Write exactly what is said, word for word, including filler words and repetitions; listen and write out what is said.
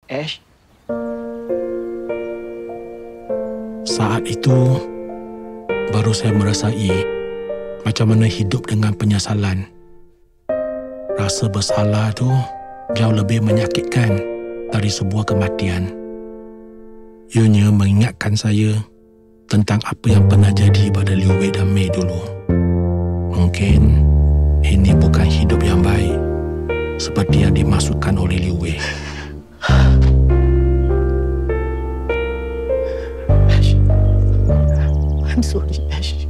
Ash. Saat itu, baru saya merasai macam mana hidup dengan penyesalan. Rasa bersalah tu jauh lebih menyakitkan dari sebuah kematian. Ianya mengingatkan saya tentang apa yang pernah jadi pada Liu Wei dan Mei dulu. Mungkin ini bukan hidup yang baik seperti yang dimaksudkan oleh Liu Wei. Ash. I'm sorry, Ash.